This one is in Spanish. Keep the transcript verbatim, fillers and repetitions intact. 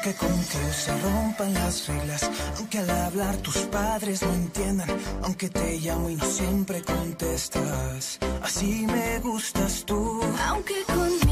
Aunque contigo se rompan las reglas, aunque al hablar tus padres no entiendan, aunque te llamo y no siempre contestas, así me gustas tú. Aunque conmigo